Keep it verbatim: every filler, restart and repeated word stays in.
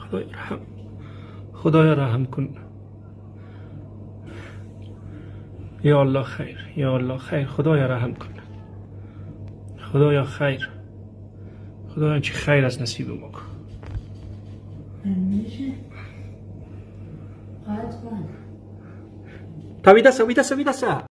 خدایا رحم خدایا رحم کن. یا الله خیر، یا الله خیر، خدایا رحم کن. خدایا خیر، خدایا چی خیر از نصیب ما کن. تا ویدسا ویدسا ویدسا